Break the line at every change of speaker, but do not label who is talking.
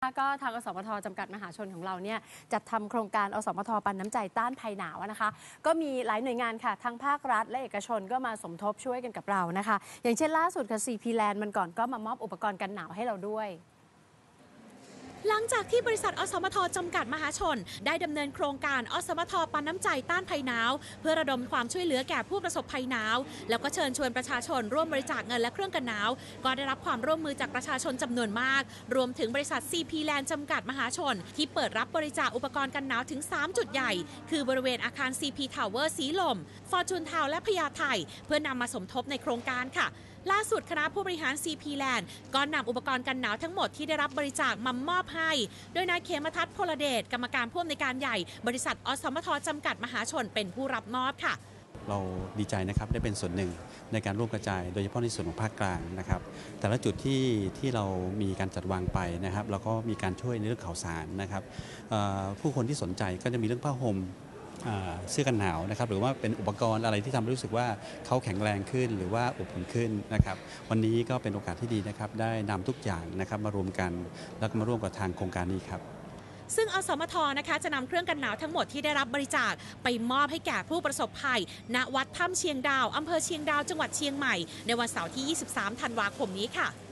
ก็ทางอสมทจำกัดมหาชนของเราเนี่ยจัดทำโครงการอสมทปันน้ำใจต้านภัยหนาวนะคะก็มีหลายหน่วยงานค่ะทั้งภาครัฐและเอกชนก็มาสมทบช่วยกันกับเรานะคะอย่างเช่นล่าสุดค่ะ CP Land มันก่อนก็มามอบอุปกรณ์กันหนาวให้เราด้วย
หลังจากที่บริษัทอสมทจำกัดมหาชนได้ดำเนินโครงการอสมทปันน้ำใจต้านภัยหนาวเพื่อระดมความช่วยเหลือแก่ผู้ประสบภัยหนาวแล้วก็เชิญชวนประชาชนร่วมบริจาคเงินและเครื่องกันหนาวก็ได้รับความร่วมมือจากประชาชนจำนวนมากรวมถึงบริษัท CP Land จำกัดมหาชนที่เปิดรับบริจาคอุปกรณ์กันหนาวถึง3จุดใหญ่คือบริเวณอาคาร CP Tower สีลม Fortune Town และพญาไทเพื่อนำมาสมทบในโครงการค่ะล่าสุดคณะผู้บริหาร CP Land ก็นำอุปกรณ์กันหนาวทั้งหมดที่ได้รับบริจาคมามอบให้โดยนายเขมทัศน์พลเดชกรรมการผู้อำนวยการใหญ่บริษัทอสมทจำกัดมหาชนเป็นผู้รับมอบค่ะ
เราดีใจนะครับได้เป็นส่วนหนึ่งในการร่วมกระจายโดยเฉพาะในส่วนของภาคกลางนะครับแต่ละจุดที่เรามีการจัดวางไปนะครับเราก็มีการช่วยในเรื่องข่าวสารนะครับผู้คนที่สนใจก็จะมีเรื่องผ้าห่มเสื้อกันหนาวนะครับหรือว่าเป็นอุปกรณ์อะไรที่ทำให้รู้สึกว่าเขาแข็งแรงขึ้นหรือว่าอบอุ่นขึ้นนะครับวันนี้ก็เป็นโอกาสที่ดีนะครับได้นำทุกอย่างนะครับมารวมกันแล้วก็มาร่วมกับทางโครงการนี้ครับ
ซึ่งอสมทนะคะจะนำเครื่องกันหนาวทั้งหมดที่ได้รับบริจาคไปมอบให้แก่ผู้ประสบภัยณวัดถ้ำเชียงดาวอำเภอเชียงดาวจังหวัดเชียงใหม่ในวันเสาร์ที่ 23 ธันวาคมนี้ค่ะ